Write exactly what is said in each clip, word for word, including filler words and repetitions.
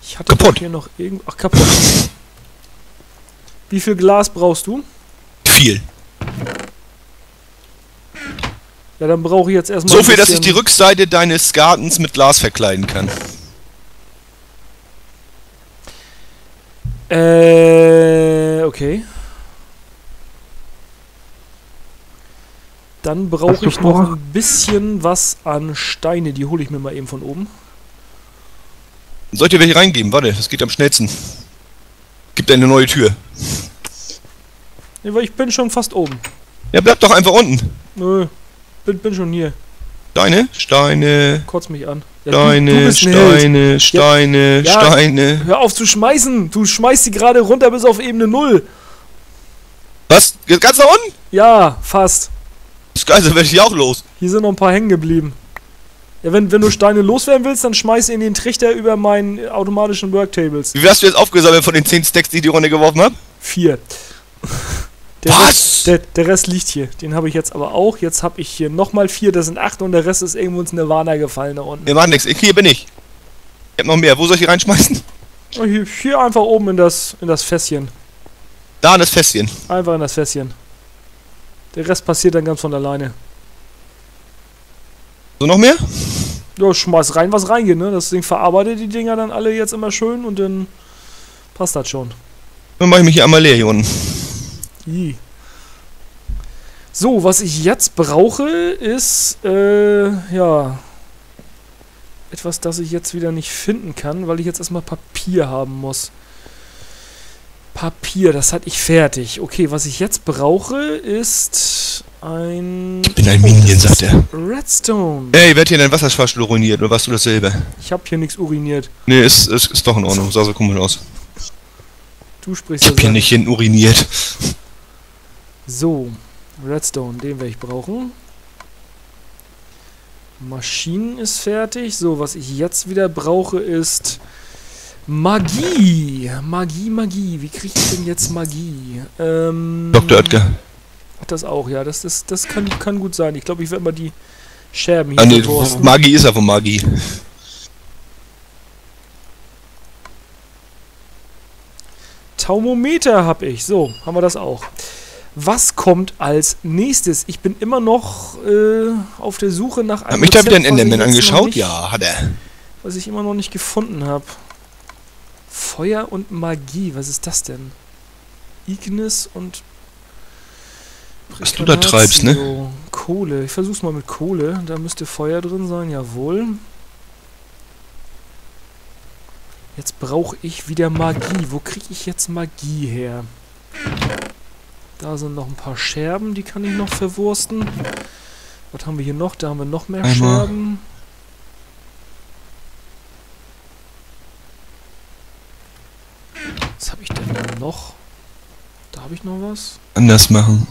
Ich hatte kaputt. hier noch irgendwo... Ach, kaputt. Wie viel Glas brauchst du? Viel. Ja, dann brauche ich jetzt erstmal... So viel, dass ich die Rückseite deines Gartens mit Glas verkleiden kann. Äh, okay. Dann brauche ich noch ein bisschen was an Steine. Die hole ich mir mal eben von oben. Sollt ihr welche reingeben? Warte, das geht am schnellsten. Gibt eine neue Tür. Nee, weil ich bin schon fast oben. Ja, bleib doch einfach unten. Nö, bin, bin schon hier. Steine, Steine, Kotz mich an. Ja, Steine, du, du bist ein Steine, Held. Steine, Ja, Steine. Hör auf zu schmeißen. Du schmeißt sie gerade runter bis auf Ebene null. Was? Geht ganz nach unten? Ja, fast. Das Geil, dann werde ich hier auch los. Hier sind noch ein paar hängen geblieben. Ja, wenn, wenn du Steine loswerden willst, dann schmeiß in den Trichter über meinen automatischen Worktables. Wie wärst du jetzt aufgesammelt von den zehn Stacks, die ich die Runde geworfen habe? Vier. Der Was? Rest, der, der Rest liegt hier. Den habe ich jetzt aber auch. Jetzt habe ich hier nochmal vier, das sind acht und der Rest ist irgendwo ins Nirvana gefallen da unten. Wir machen nichts. Hier bin ich. Ich hab noch mehr. Wo soll ich die reinschmeißen? Oh, hier, hier einfach oben in das, in das Fässchen. Da in das Fässchen. Einfach in das Fässchen. Der Rest passiert dann ganz von alleine. So, noch mehr? Ja, schmeiß rein, was reingeht, ne? Das Ding verarbeitet die Dinger dann alle jetzt immer schön und dann passt das schon. Dann mache ich mich hier einmal leer hier unten. I. So, was ich jetzt brauche, ist, äh, ja, etwas, das ich jetzt wieder nicht finden kann, weil ich jetzt erstmal Papier haben muss. Papier, das hatte ich fertig. Okay, was ich jetzt brauche, ist ein... Ich bin ein Minion, sagt er. Redstone. Ey, wird hier dein Wasserfahrstuhl ruiniert, oder warst du dasselbe? Ich habe hier nichts uriniert. Nee, ist, ist, ist doch in Ordnung. Sah so komisch aus. Du sprichst Ich hab hier nicht hin uriniert. So, Redstone, den werde ich brauchen. Maschinen ist fertig. So, was ich jetzt wieder brauche, ist Magie. Magie, Magie. Wie kriege ich denn jetzt Magie? Ähm, Doktor Oetker. Ach, das auch, ja. Das, das, das kann, kann gut sein. Ich glaube, ich werde mal die Scherben hier Ah, nee, verwursten. Magie ist ja von Magie. Taumometer habe ich. So, haben wir das auch. Was kommt als nächstes? Ich bin immer noch äh, auf der Suche nach einem Hat mich da wieder ein Rezept, was ich Enderman jetzt noch angeschaut? nicht- Ja, hat er. Was ich immer noch nicht gefunden habe. Feuer und Magie, was ist das denn? Ignis und... Was du da treibst, ne? Precaratio. Kohle. Ich versuch's mal mit Kohle. Da müsste Feuer drin sein, jawohl. Jetzt brauche ich wieder Magie. Wo kriege ich jetzt Magie her? Da sind noch ein paar Scherben, die kann ich noch verwursten. Was haben wir hier noch? Da haben wir noch mehr Einmal. Scherben. Was habe ich denn da noch? Da habe ich noch was. Anders machen.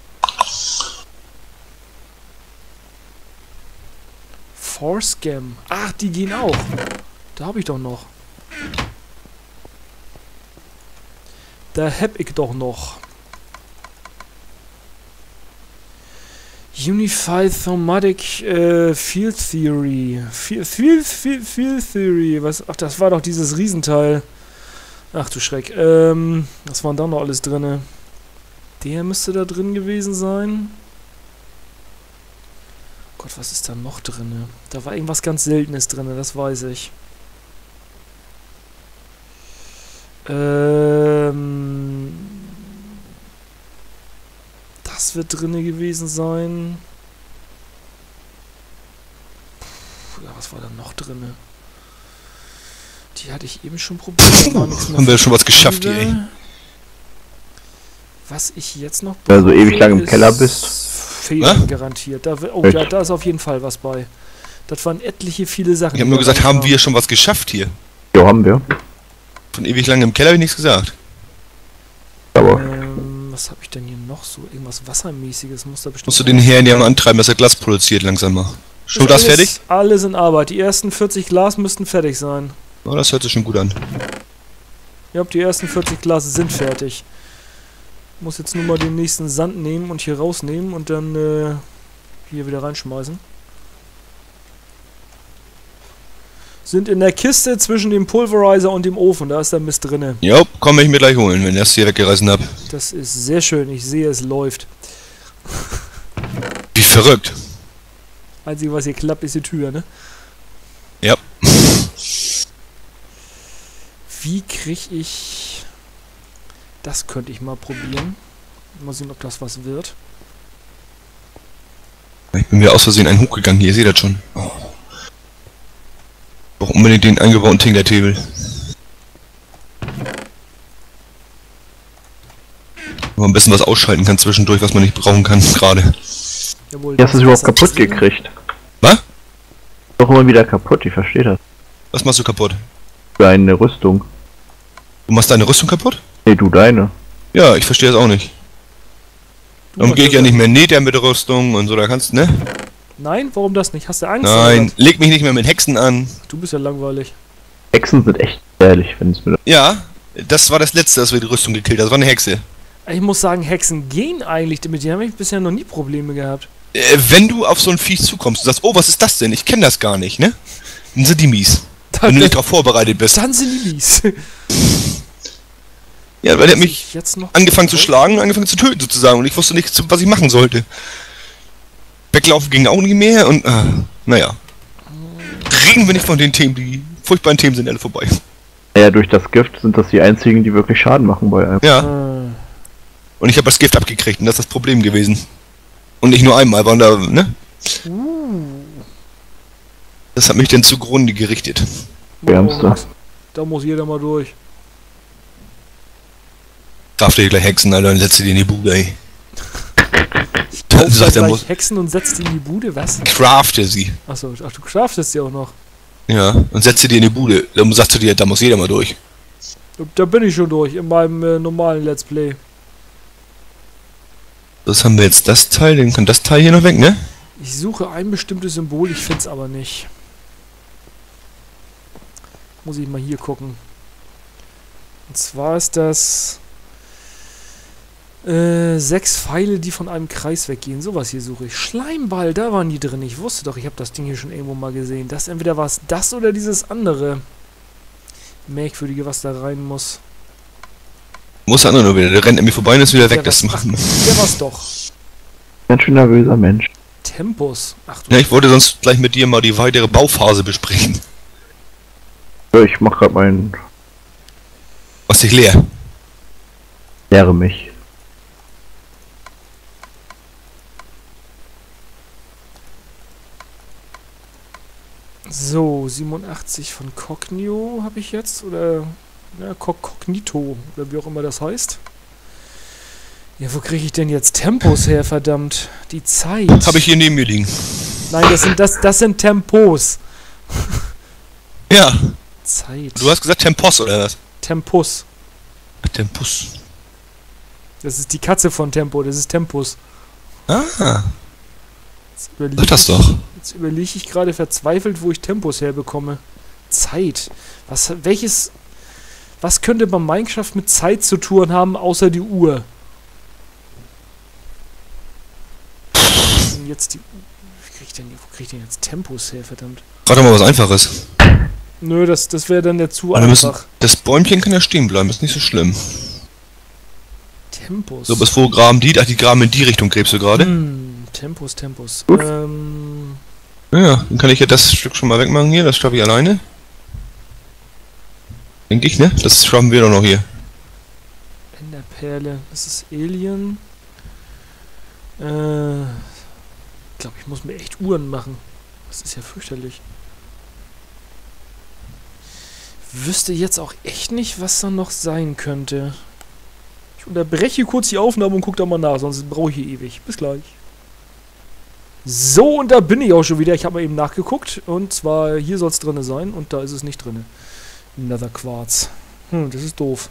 Forescam. Ach, die gehen auch. Da habe ich doch noch. Da hab ich doch noch. Unified Thematic äh, Field Theory. Field, Field, Field, Field Theory. Was? Ach, das war doch dieses Riesenteil. Ach du Schreck. Ähm, was waren da noch alles drinne? Der müsste da drin gewesen sein. Gott, was ist da noch drinne? Da war irgendwas ganz Seltenes drinne, das weiß ich. Ähm... Das wird drinne gewesen sein. Puh, ja, was war da noch drinne? Die hatte ich eben schon probiert. Da war nichts mehr Haben wir schon was geschafft hier, ey. drinne. Was ich jetzt noch Weil du brauche, ewig lang im ist Keller bist. Federn Hä? garantiert. Da, wi- oh Echt? ja, da ist auf jeden Fall was bei. Das waren etliche viele Sachen. Ich habe die nur da gesagt, drauf haben waren. wir schon was geschafft hier? Ja, haben wir. Von ewig lang im Keller habe ich nichts gesagt. Aber Ähm, was habe ich denn hier noch so? Irgendwas Wassermäßiges muss da bestimmt. Musst du den Herrn ja mal antreiben, dass er Glas produziert langsam mal. Schon das Ist fertig? alles, alles in Arbeit. Die ersten vierzig Glas müssten fertig sein. Oh, das hört sich schon gut an. Ja, die ersten vierzig Glas sind fertig. Muss jetzt nur mal den nächsten Sand nehmen und hier rausnehmen und dann äh, hier wieder reinschmeißen. Sind in der Kiste zwischen dem Pulverizer und dem Ofen. Da ist der Mist drinne. Jo, komm ich mir gleich holen, wenn ich das hier weggerissen hab. Das ist sehr schön. Ich sehe, es läuft. Wie verrückt. Einzige, was hier klappt, ist die Tür, ne? Ja. Wie krieg ich... Das könnte ich mal probieren. Mal sehen, ob das was wird. Ich bin wieder aus Versehen einen hochgegangen hier, ihr seht das schon. Oh. Ich brauche unbedingt den eingebauten Tingler-Table. Wo man ein bisschen was ausschalten kann zwischendurch, was man nicht brauchen kann, gerade. Jawohl, Wie hast du es überhaupt das kaputt drin. gekriegt? Was? Doch immer wieder kaputt, ich verstehe das. Was machst du kaputt? Deine Rüstung. Du machst deine Rüstung kaputt? Nee, du deine. Ja, ich verstehe das auch nicht. Du Darum machst gehe ich das ja nicht mehr näher mit der Rüstung und so, da kannst du, ne? Nein, warum das nicht? Hast du Angst? Nein, oder leg mich nicht mehr mit Hexen an. was? Du bist ja langweilig. Hexen sind echt ehrlich, wenn es mir... Ja, das war das letzte, dass wir die Rüstung gekillt haben. Das war eine Hexe. Ich muss sagen, Hexen gehen eigentlich damit. Die haben ich bisher noch nie Probleme gehabt. Äh, wenn du auf so ein Viech zukommst und sagst, oh, was ist das denn? Ich kenne das gar nicht, ne? Dann sind die mies. Wenn du nicht darauf vorbereitet bist. Dann sind die mies. Ja, weil der hat Muss mich ich jetzt noch angefangen zu schlagen und angefangen zu töten sozusagen. Und ich wusste nicht, was ich machen sollte. Weglaufen ging auch nicht mehr und, äh, naja. Reden wir nicht von den Themen, die furchtbaren Themen sind alle vorbei. Ja, durch das Gift sind das die einzigen, die wirklich Schaden machen bei einem. Ja, Äh, und ich habe das Gift abgekriegt und das ist das Problem gewesen. Und nicht nur einmal, waren da, ne? uh, Das hat mich dann zugrunde gerichtet. Wärmste. Da muss jeder mal durch. Darf dir gleich Hexen, Alter, und setze die in die Bude, ey. Kauf Dann sagt er, gleich muss Hexen und setzt die in die Bude, was? crafte sie. Achso, ach, du craftest sie auch noch. Ja, und setze die in die Bude. Dann sagst du dir, da muss jeder mal durch. Da bin ich schon durch, in meinem äh, normalen Let's Play. Das haben wir jetzt das Teil, dann kann das Teil hier noch weg, ne? Ich suche ein bestimmtes Symbol, ich finde es aber nicht. Muss ich mal hier gucken. Und zwar ist das... Äh, sechs Pfeile, die von einem Kreis weggehen. Sowas hier suche ich. Schleimball, da waren die drin. Ich wusste doch, ich habe das Ding hier schon irgendwo mal gesehen. Das entweder war es das oder dieses andere Merkwürdige, was da rein muss. Muss der andere nur wieder, der rennt an mir vorbei und ist wieder weg. Ja, Das was- macht. Der war's doch. Ganz schön nervöser Mensch. Tempus. Ach du. Ja, ich wollte sonst gleich mit dir mal die weitere Bauphase besprechen. Ja, ich mach grad meinen... Was dich leer. Lehre mich. So, siebenundachtzig von Cognio habe ich jetzt. Oder ja, Co- Cognito. Oder wie auch immer das heißt. Ja, wo kriege ich denn jetzt Tempos her, verdammt? Die Zeit. Habe ich hier neben mir liegen. Nein, das sind, das, das sind Tempos. Ja, Zeit. du hast gesagt Tempos oder was? Tempus. Tempus. Das ist die Katze von Tempo, das ist Tempus. Ah, Jetzt überlege sag das ich, doch. jetzt überlege ich gerade verzweifelt, wo ich Tempus herbekomme. Zeit. Was, welches, was könnte bei Minecraft mit Zeit zu tun haben, außer die Uhr? Und jetzt die, wo krieg ich denn, wo krieg ich denn jetzt Tempus her, verdammt? Rat doch mal was Einfaches. Nö, das, das wäre dann ja zu Aber wir müssen, einfach. das Bäumchen kann ja stehen bleiben, ist nicht so schlimm. Tempus. So, bis wo graben die? Ach, die graben in die Richtung, gräbst du gerade? Hm, Tempus, Tempus. Gut. Ähm, Ja, ja, dann kann ich ja das Stück schon mal wegmachen hier, das schaffe ich alleine. Denke ich, ne? Das schaffen wir doch noch hier. Enderperle. Das ist Alien. Äh, ich glaube, ich muss mir echt Uhren machen. Das ist ja fürchterlich. Wüsste jetzt auch echt nicht, was da noch sein könnte. Ich unterbreche kurz die Aufnahme und gucke da mal nach, sonst brauche ich hier ewig. Bis gleich. So, und da bin ich auch schon wieder. Ich habe mal eben nachgeguckt. Und zwar, hier soll es drin sein. Und da ist es nicht drin. Nether Quarz. Hm, das ist doof.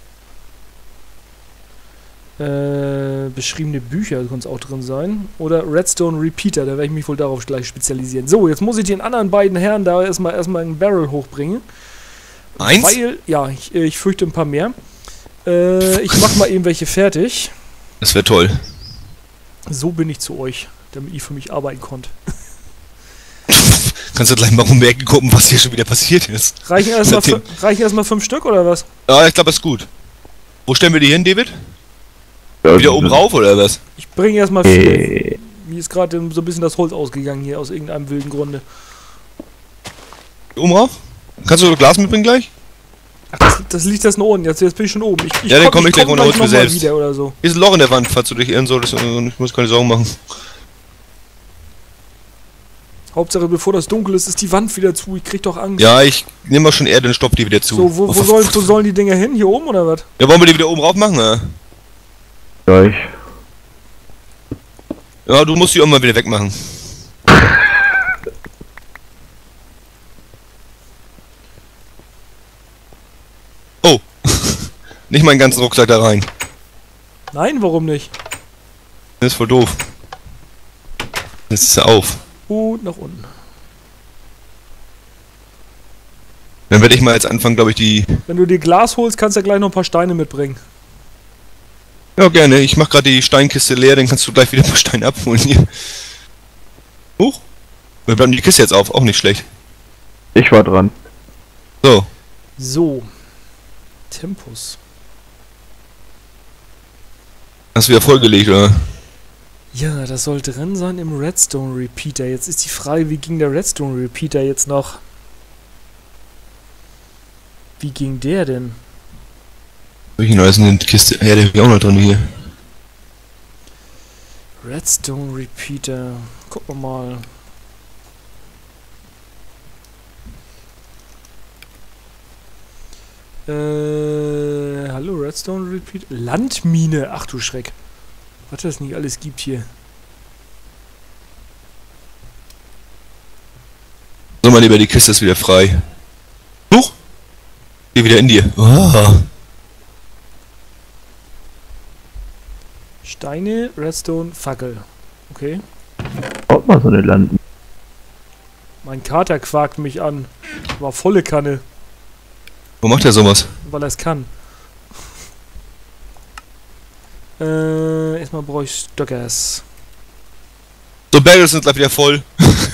Äh, beschriebene Bücher könnte es auch drin sein. Oder Redstone Repeater, da werde ich mich wohl darauf gleich spezialisieren. So, jetzt muss ich den anderen beiden Herren da erstmal erstmal einen Barrel hochbringen. Eins? Weil, ja, ich, ich fürchte ein paar mehr. Äh, ich mach mal eben welche fertig. Das wäre toll. So bin ich zu euch, damit ihr für mich arbeiten konnt. Kannst Kannst du gleich mal um die Ecke gucken, was hier schon wieder passiert ist. Reichen erstmal Seitdem- reichen erstmal fünf Stück oder was? Ja, ich glaube, das ist gut. Wo stellen wir die hin, David? Ja, Wieder oben rauf oder was? Ich bringe erstmal vier. Äh, Mir ist gerade so ein bisschen das Holz ausgegangen hier aus irgendeinem wilden Grunde. Oben rauf? Kannst du Glas mitbringen gleich? Ach, das, das liegt jetzt nur unten. Jetzt, jetzt bin ich schon oben. Ich, ich Ja, dann komm ich gleich runter, hol's mir noch mal selbst. wieder oder so. Hier ist ein Loch in der Wand, falls du dich irren solltest und ich muss keine Sorgen machen. Hauptsache, bevor das dunkel ist, ist die Wand wieder zu. Ich krieg doch Angst. Ja, ich nehme mal schon Erde und stopp die wieder zu. So, wo, wo, sollen, wo sollen die Dinger hin? Hier oben oder was? Ja, wollen wir die wieder oben rauf machen, ja? ja, ich. Ja, du musst die irgendwann wieder wegmachen. Oh. Nicht meinen ganzen Rucksack da rein. Nein, warum nicht? Das ist voll doof. Das ist ja auf. Und nach unten. Dann werde ich mal jetzt anfangen, glaube ich, die... Wenn du dir Glas holst, kannst du ja gleich noch ein paar Steine mitbringen. Ja, gerne. Ich mache gerade die Steinkiste leer, dann kannst du gleich wieder ein paar Steine abholen hier. Huch. Wir bleiben die Kiste jetzt auf. Auch nicht schlecht. Ich war dran. So. So. Tempus. Hast du wieder vollgelegt, oder? Ja, das soll drin sein im Redstone Repeater. Jetzt ist die Frage, wie ging der Redstone Repeater jetzt noch? Wie ging der denn? Welchen neues in die Kiste? Ja, der ist auch noch drin hier. Redstone Repeater. Gucken wir mal. Äh, hallo Redstone Repeater. Landmine. Ach du Schreck. Was das nicht alles gibt hier. So, mal lieber, die Kiste ist wieder frei. Huch! Geh wieder in dir. Oh. Steine, Redstone, Fackel. Okay. Baut mal so eine Landen. Mein Kater quakt mich an. War volle Kanne, Wo macht er sowas? weil er es kann. Äh, erstmal brauche ich Stöckers. So, Berge sind gleich wieder voll.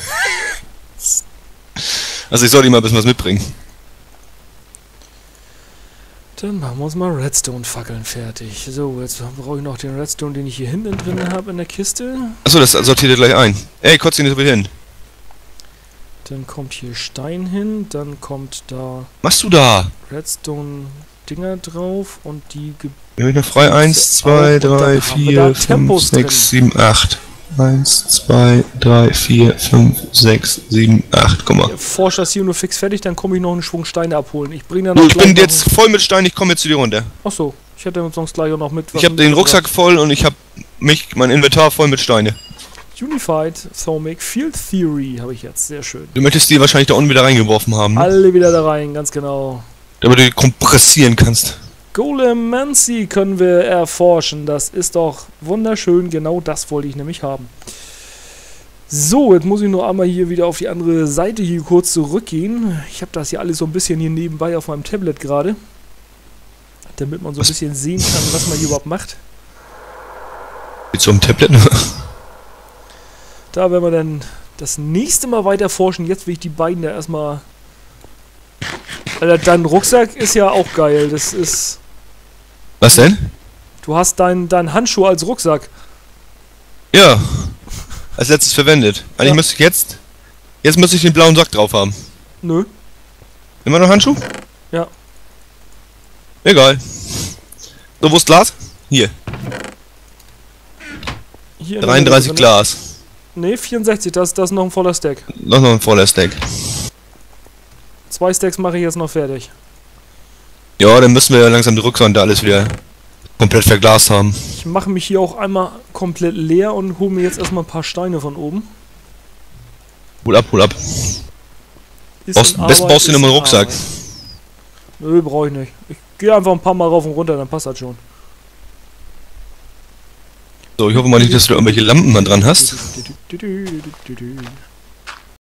Also ich soll ihm mal ein bisschen was mitbringen. Dann machen wir uns mal Redstone-Fackeln fertig. So, jetzt brauche ich noch den Redstone, den ich hier hinten drin habe in der Kiste. Achso, das sortiert er gleich ein. Ey, kotzt ihn nicht so viel hin. Dann kommt hier Stein hin, dann kommt da Was machst du da? Redstone-Dinger drauf und die... Ge Wir haben noch frei. eins, zwei, Und dann drei, haben wir da vier, fünf, Tempos drin. sechs, sieben, acht. eins, zwei, drei, vier, fünf, sechs, sieben, acht. Guck mal. Forscht das hier nur fix fertig, dann komme ich noch einen Schwung Steine abholen. Ich bringe dann noch Ich gleich bin noch jetzt voll mit Stein, ich komme jetzt zu dir runter. Achso, ich hätte sonst gleich auch noch mit... Ich habe den Rucksack voll und ich habe mich, mein Inventar voll mit Steine. Unified Thomic Field Theory habe ich jetzt, sehr schön. Du möchtest die wahrscheinlich da unten wieder reingeworfen haben, ne? Alle wieder da rein, ganz genau. Damit du die kompressieren kannst. Golemancy können wir erforschen, das ist doch wunderschön, genau das wollte ich nämlich haben. So, jetzt muss ich nur einmal hier wieder auf die andere Seite hier kurz zurückgehen. Ich habe das hier alles so ein bisschen hier nebenbei auf meinem Tablet gerade. Damit man so ein bisschen sehen kann, was man hier überhaupt macht. Mit so einem Tablet? Da werden wir dann das nächste Mal weiter forschen. Jetzt will ich die beiden da erstmal... Alter, dein Rucksack ist ja auch geil. Das ist... Was denn? Du hast deinen dein Handschuh als Rucksack. Ja. Als letztes verwendet. Eigentlich Ja. müsste ich jetzt... Jetzt müsste ich den blauen Sack drauf haben. Nö. Immer noch Handschuh? Ja. Egal. So, wo ist Glas? Hier. Hier in der dreiunddreißig Mitte drin. Glas. Ne, vierundsechzig, das, das ist noch ein voller Stack. Noch noch ein voller Stack. Zwei Stacks mache ich jetzt noch fertig. Ja, dann müssen wir langsam die Rückwand da alles wieder komplett verglast haben. Ich mache mich hier auch einmal komplett leer und hole mir jetzt erstmal ein paar Steine von oben. Hol ab, hol ab. Ist Baust, in am besten Arbeit, baust du dir ist nochmal einen in Rucksack. Arbeit. Nö, brauche ich nicht. Ich gehe einfach ein paar Mal rauf und runter, dann passt das schon. So, ich hoffe mal nicht, dass du da irgendwelche Lampen mal dran hast.